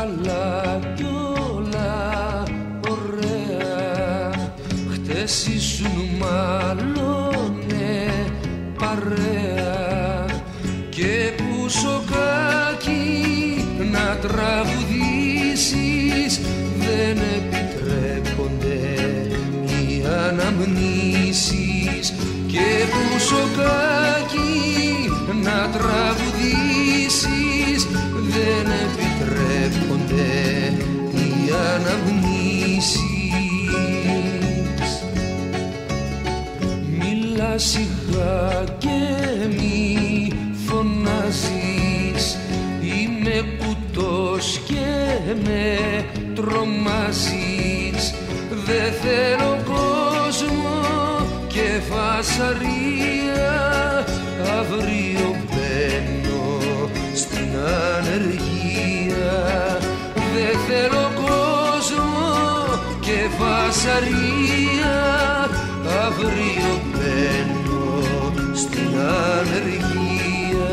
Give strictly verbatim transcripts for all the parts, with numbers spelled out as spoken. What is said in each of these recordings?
καλά κι όλα ωραία. Χτες ήσουν μάλλονε παρέα και που σοκάκι να τραγουδήσεις δεν επιτρέπονται οι αναμνήσεις. Και που σοκάκι να τραγουδήσεις δεν επιτρέπονται οι αναμνήσεις. Μίλα σιγά και μη φωνάζεις, είμαι κουτός και με τρομάζεις. Δε θέλω κόσμο και φασαρία, αύριο μπαίνω στην ανεργία. Δε θέλω κόσμο και φασαρία, αύριο μπαίνω στην ανεργία.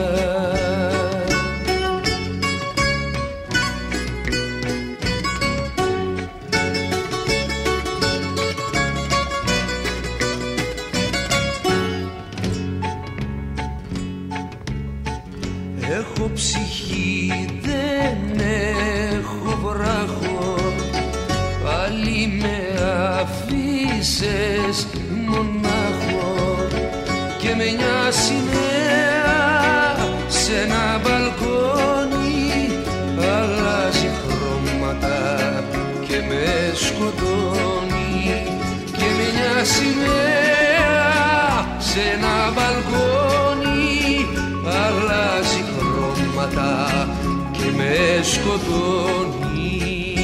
Έχω ψυχή, δεν έχω βράχο, πάλι με αφήσες μονάχο και με μια σημαία σε ένα μπαλκόνι αλλάζει χρώματα και με σκοτώνει. Και με μια σημαία σε ένα μπαλκόνι αλλάζει χρώματα και με σκοτώνει.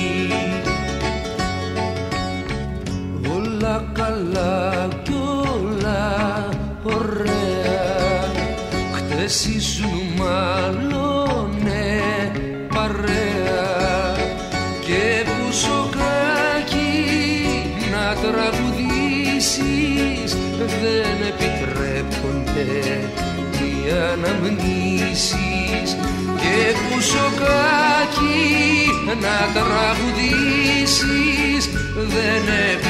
Όλα καλά κι όλα ωραία. Χτες ήσουν μάλλονε παρέα και που σοκάκι να τραγουδήσεις δεν επιτρέπονται οι αναμνήσεις. Και που σοκάκι να τραγουδήσεις δεν επιτρέπονται